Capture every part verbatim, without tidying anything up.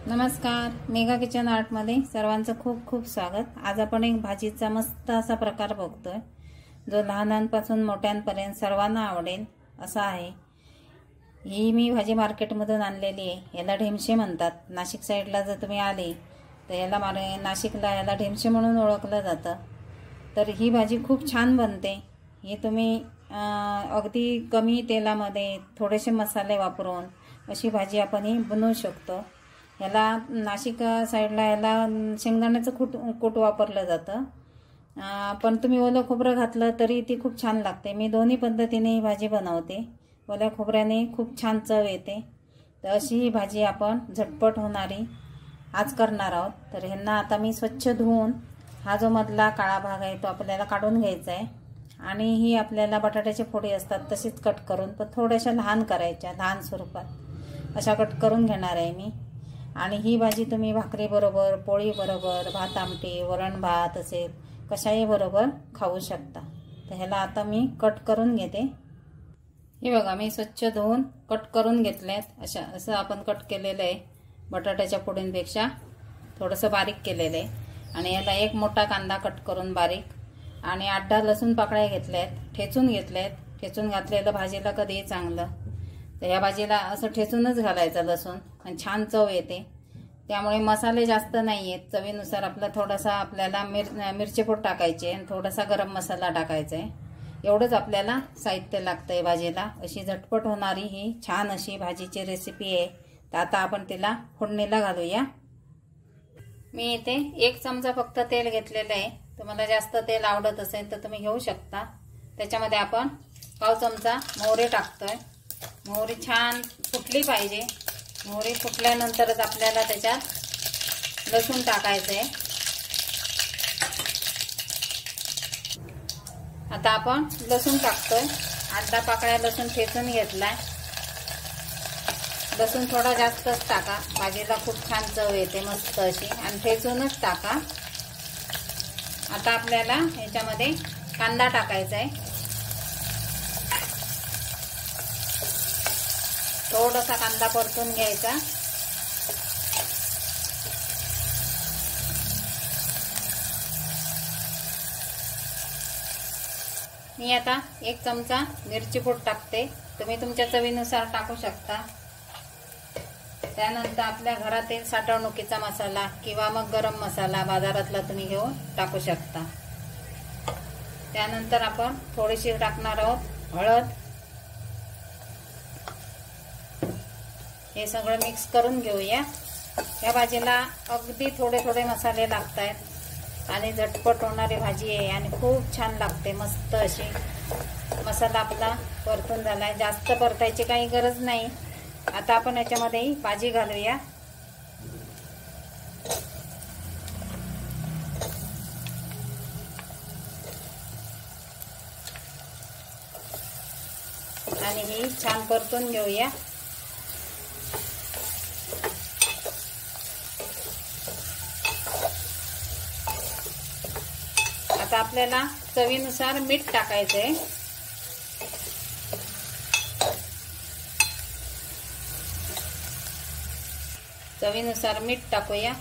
नमस्कार, मेघा किचन आर्टमध्ये सर्वांचं खूप खूप स्वागत। आज आपण एक भाजीचा मस्त असा प्रकार बघतोय जो लहानांपासून मोठ्यांपर्यंत सर्वांना आवडेल असा आहे। ही मी भाजी मार्केटमधून आणलेली आहे। याला ढेमशे म्हणतात। नाशिक साईडला जर तुम्ही आले तर याला मारे नाशिकला याला ढेमशे म्हणून ओळखलं जातं। तर ही भाजी खूप छान बनते। हे तुम्ही अगदी कमी तेलामध्ये थोडेसे मसाले वापरून अशी भाजी आपण ही बनवू शकतो। याला नाशिक साईडला याला शेंगदाण्याचं कूट कूट वापरलं जातं, पण तुम्ही ओलं खोबरं घातलं तरी ती खूप छान लागते। मी दोन्ही पद्धतीने ही भाजी बनवते। ओल्या खोबऱ्याने खूप छान चव येते। तर अशी ही भाजी आपण झटपट होणारी आज करणार आहोत। तर ह्यांना आता मी स्वच्छ धुवून हा जो मधला काळा भाग आहे तो आपल्याला काढून घ्यायचा आहे आणि ही आपल्याला बटाट्याचे फोडी असतात तशीच कट करून पण थोड्याशा लहान करायच्या, लहान स्वरूपात अशा कट करून घेणार आहे मी। आणि ही भाजी तुम्ही भाकरी बरोबर, पोळी बरोबर, भात आमटी, वरण भात असेल कशाही बरोबर खाऊ शकता। तर ह्याला आता मी कट करून घेते। हे बघा मी स्वच्छ धुवून कट करून घेतलेत। अशा असं आपण कट केलेलं आहे। बटाट्याच्या फोडींपेक्षा थोडंसं बारीक केलेलं आहे। आणि याला एक मोठा कांदा कट करून बारीक आणि आठ दहा लसूण पाकळ्या घेतल्यात, ठेचून घेतल्यात। ठेचून घातलेलं भाजीला कधीही चांगलं। तर या भाजीला असं ठेचूनच घालायचं लसूण आणि छान चव येते। त्यामुळे मसाले जास्त नाही आहेत, चवीनुसार आपला थोडासा आपल्याला मिर मिरची पूड टाकायची आणि थोडासा गरम मसाला टाकायचा आहे। एवढंच आपल्याला साहित्य लागतंय भाजीला। अशी झटपट होणारी ही छान अशी भाजीची रेसिपी आहे। तर आता आपण तिला फोडणीला घालूया। मी इथे एक चमचा फक्त तेल घेतलेलं आहे। तुम्हाला जास्त तेल आवडत असेल तर तुम्ही घेऊ शकता। त्याच्यामध्ये आपण पाव चमचा मोहरी टाकतोय। मोहरी छान फुटली पाहिजे। मोहरी फुटल्यानंतरच आपल्याला त्याच्यात लसूण टाकायचं आहे। आता आपण लसूण टाकतोय। आठ दहा पाकळ्या लसूण ठेचून घेतलाय। लसूण थोडा जास्तच टाका, भाजीला खूप छान चव येते मस्त अशी, आणि ठेचूनच टाका। आता आपल्याला याच्यामध्ये कांदा टाकायचा आहे। थोडासा कांदा परतून घ्यायचा। मी आता एक चमचा मिरची पूड टाकते। तुम्ही तुमच्या चवीनुसार टाकू शकता। त्यानंतर आपल्या घरातील साठवणुकीचा मसाला किंवा मग गरम मसाला बाजारातला तुम्ही घेऊन टाकू शकता। त्यानंतर आपण थोडीशी टाकणार आहोत हळद। हे सगळं मिक्स करून घेऊया। या भाजीला अगदी थोडे थोडे मसाले लागतात आणि झटपट होणारी भाजी आहे आणि खूप छान लागते मस्त अशी। मसाला आपला परतून झालाय, जास्त परतायची काही गरज नाही। आता आपण याच्यामध्ये भाजी घालूया। आणि ही छान परतून घेऊया। आता आपल्याला चवीनुसार मीठ टाकायचंय। चवीनुसार मीठ टाकूया।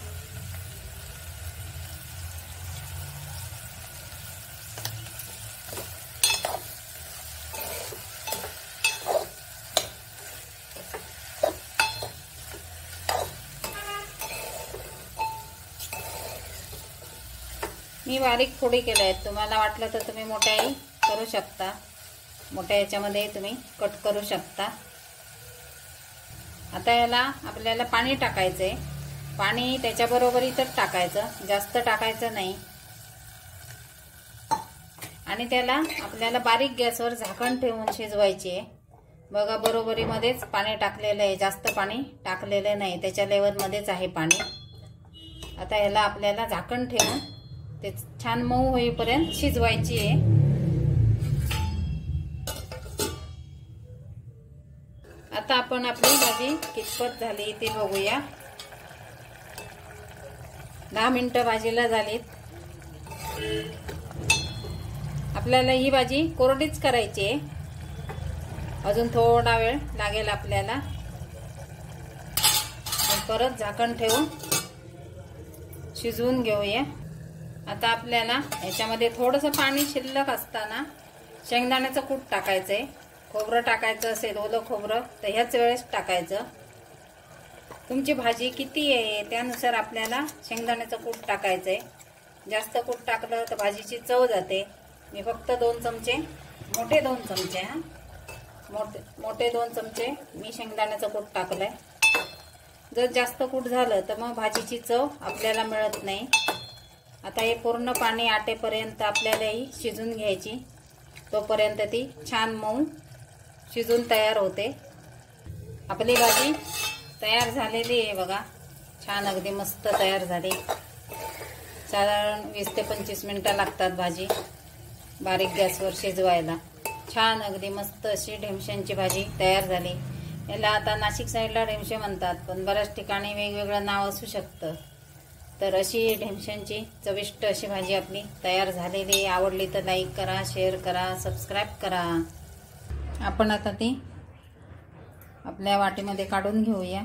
मी बारीक फोडी केल्या आहेत। तुम्हाला वाटलं तर तुम्ही मोठ्याही करू शकता। मोठ्या याच्यामध्ये तुम्ही कट करू शकता। आता याला आपल्याला पाणी टाकायचंय। पाणी त्याच्या बरोबरीतच टाकायचं, जास्त टाकायचं नाही। आणि त्याला आपल्याला बारीक गॅसवर झाकण ठेवून शिजवायची आहे। बघा बरोबरीमध्येच पाणी टाकलेलं आहे, जास्त पाणी टाकलेलं नाही, त्याच्या लेवलमध्येच आहे पाणी। आता याला आपल्याला झाकण ठेवून ते छान मऊ होईपर्यंत शिजवायची आहे। आता आपण आपली भाजी कितपत झाली ते बघूया। दहा मिनिटं भाजीला झालीत। आपल्याला ही भाजी कोरडीच करायची आहे। अजून थोडा वेळ लागेल आपल्याला। परत झाकण ठेवून शिजवून घेऊया। आता आपल्याला याच्यामध्ये थोडंसं पाणी शिल्लक असताना शेंगदाण्याचं कूट टाकायचंय। खोबरं टाकायचं असेल ओलं खोबरं तर ह्याच वेळेस टाकायचं। तुमची भाजी किती आहे त्यानुसार आपल्याला शेंगदाण्याचं कूट टाकायचंय। जास्त कूट टाकलं तर भाजीची चव जाते। मी फक्त दोन चमचे मोठे दोन चमचे हा मोठे मोठे दोन चमचे मी शेंगदाण्याचं कूट टाकलंय। जर जास्त कूट झालं तर मग भाजीची चव आपल्याला मिळत नाही। आता हे पूर्ण पाणी आटेपर्यंत आपल्याला ही शिजून घ्यायची, तोपर्यंत ती छान मऊ शिजून तयार होते। आपली भाजी तयार झालेली आहे बघा, छान अगदी मस्त तयार झाली। साधारण वीस ते पंचवीस मिनिटं लागतात भाजी बारीक गॅसवर शिजवायला। छान अगदी मस्त अशी ढेमशांची भाजी तयार झाली। याला आता नाशिक साईडला ढेमशे म्हणतात, पण बऱ्याच ठिकाणी वेगवेगळं नाव असू शकतं। तर अशी ढेमशांची चविष्ट अशी भाजी आपली तयार झालेली। आवडली तर लाईक करा, शेअर करा, सबस्क्राईब करा। आपण आता ती आपल्या वाटीमध्ये काढून घेऊया।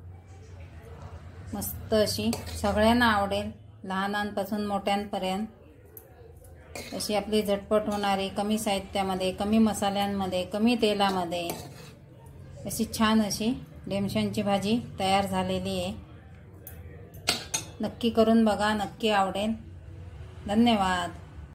मस्त अशी सगळ्यांना आवडेल, लहानांपासून मोठ्यांपर्यंत अशी आपली झटपट होणारी, कमी साहित्यामध्ये, कमी मसाल्यांमध्ये, कमी तेलामध्ये अशी छान अशी ढेमशांची भाजी तयार झालेली आहे। नक्की करून बघा, नक्की आवडेल। धन्यवाद।